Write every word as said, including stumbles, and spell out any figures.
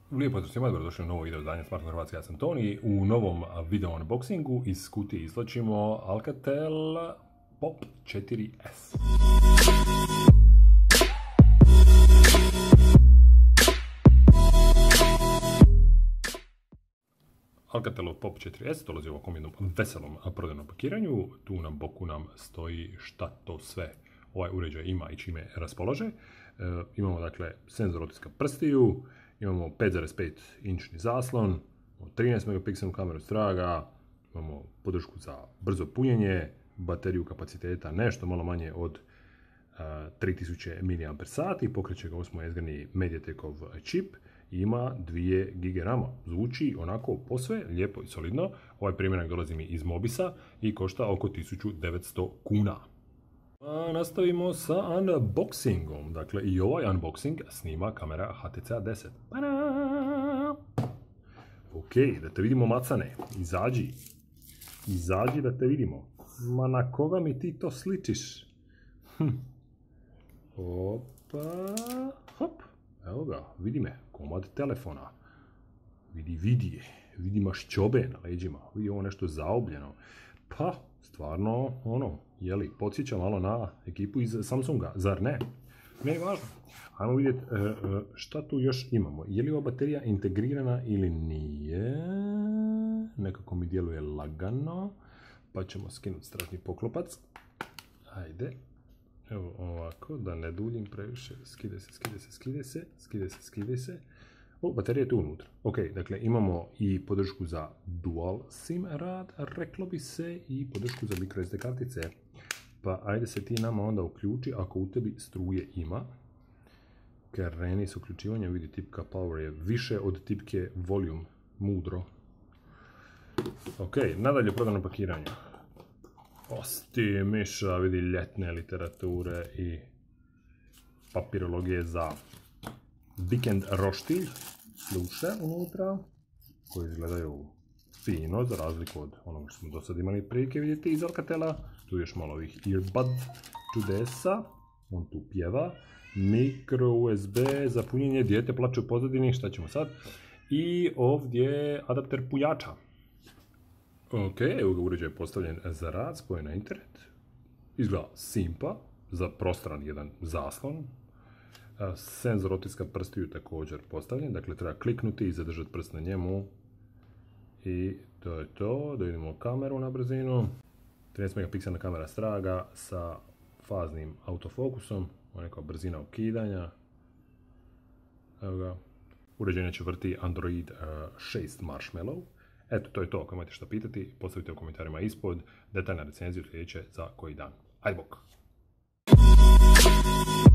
Lijepo pozdrav svima, dobrodošli u novo video izdanje Smartphone Hrvatske, ja sam Toni. U novom video unboxingu iz kutije izvlačimo Alcatel Pop četiri S. Alcatelov Pop četiri S dolazi u ovakvom jednom veselom prodajnom pakiranju. Tu na boku nam stoji šta to sve ovaj uređaj ima i čime raspolaže. E, imamo dakle senzor otiska prstiju, imamo pet zarez pet inčni zaslon, trinaest megapikselnu kameru straga, imamo podršku za brzo punjenje, bateriju kapaciteta nešto malo manje od uh, tri tisuće miliamper sati, pokreće ga osmojezgrni Mediatekov čip i ima dvije gige rama. Zvuči onako posve lijepo i solidno. Ovaj primjerak dolazi mi iz Mobisa i košta oko tisuću devetsto kuna. A nastavimo sa unboxingom. Dakle, i ovaj unboxing snima kamera H T C A deset. Ok, da te vidimo macane. Izađi. Izađi da te vidimo. Ma na koga mi ti to sličiš? Hm. Opa. Hop. Evo ga, vidi me. Komad telefona. Vidi, vidi. Vidi mašćobe na leđima. Vidi ovo nešto zaobljeno. Pa, stvarno, ono, jeli, podsjeća malo na ekipu iz Samsunga, zar ne? Ne je važno. Ajmo vidjeti šta tu još imamo. Je li ova baterija integrirana ili nije? Nekako mi djeluje lagano. Pa ćemo skinuti stražnji poklopac. Ajde. Evo ovako, da ne duljim previše. Skide se, skide se, skide se, skide se, skide se. O, baterija je tu unutra. Ok, dakle imamo i podršku za dual sim rad, reklo bi se, i podršku za microSD kartice. Pa ajde se ti nama onda uključi ako u tebi struje ima. Kreni s uključivanjem, vidi tipka power je više od tipke volume, mudro. Ok, nadalje prodano pakiranje. Osti miša, vidi ljetne literature i papirologije za vikend roštilj, sluše unutra, koji izgledaju fino, za razliku od onoga što smo do sad imali prilike vidjeti iz Alcatela. Tu još malo ovih earbud čudesa, on tu pjeva, mikro U S B za punjenje, dijete plače u pozadini, šta ćemo sad? I ovdje adapter pujača. Ok, evo ga uređaj postavljen za rad, spojen na internet. Izgleda simpa, za prostoran jedan zaslon. Senzor otiska prstiju također postavljen, dakle treba kliknuti i zadržati prst na njemu. I to je to, da vidimo kameru na brzinu. trinaest megapikselna kamera straga sa faznim autofokusom, neka brzina ukidanja. Evo ga. Uređaj neće vrti Android šest Marshmallow. Eto, to je to. Ako imate što pitati, postavite u komentarima ispod. Detaljna recenzija sljedeće za koji dan. Ajde bok!